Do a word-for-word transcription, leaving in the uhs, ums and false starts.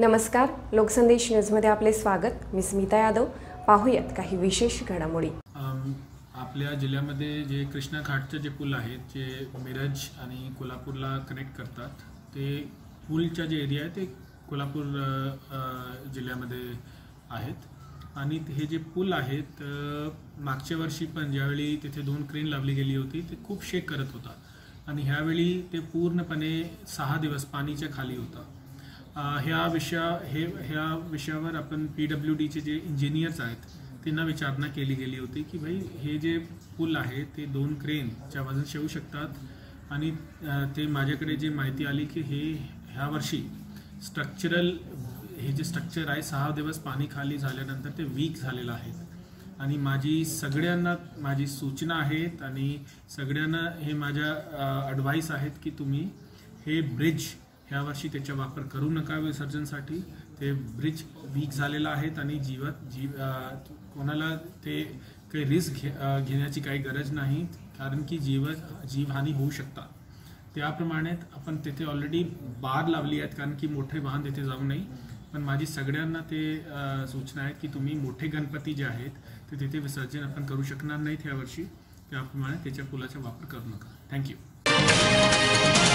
नमस्कार, लोकसंदेश न्यूजमध्ये आपले स्वागत। मी स्मिता यादव। पाहूयात काही विशेष घडामोडी। आपल्या जिल्ह्यामध्ये जे कृष्णा घाटचे जे पूल आहेत जे मिरज आणि कोल्हापूरला कनेक्ट करतात, ते पूलचा जे एरिया आहे ते कोल्हापूर जिल्ह्यामध्ये आहेत। आणि हे जे पूल आहेत मागच्या वर्षी पण ज्यावेळी तिथे दोन क्रेन लावली गेली होती ते खूप शेक करत होता आणि ह्यावेळी ते पूर्णपणे सहा दिवस पाणीच्या खाली होता। ह्या विषया हे ह्या विषयावर आपण पी डब्ल्यू डीचे जे इंजिनियर्स आहेत त्यांना विचारणा केली गेली होती की भाई हे जे पूल आहे ते दोन क्रेनच्या वजन शेवू शकतात। आणि ते माझ्याकडे जे माहिती आली की हे ह्या वर्षी स्ट्रक्चरल हे जे स्ट्रक्चर आहे सहा दिवस पाणी खाली झाल्यानंतर ते वीक झालेलं आहे। आणि माझी सगळ्यांना माझी सूचना आहेत आणि सगळ्यांना हे माझ्या ॲडवाइस आहेत की तुम्ही हे ब्रिज ह्या वर्षी त्याचा वापर करू नका विसर्जनसाठी। ते ब्रिज वीक झालेला आहे आणि जीवात जीव कोणाला ते काही रिस्क घे घेण्याची काही गरज नाही, कारण की जीव जीवहानी होऊ शकता। त्याप्रमाणे आपण तिथे ऑलरेडी बार लावली आहेत कारण की मोठे वाहन तिथे जाऊ नये। पण माझी सगळ्यांना ते सूचना आहे की तुम्ही मोठे गणपती जे आहेत ते तिथे विसर्जन आपण करू शकणार नाहीत ह्या वर्षी, त्याप्रमाणे त्याच्या पुलाचा वापर करू नका। थँक्यू।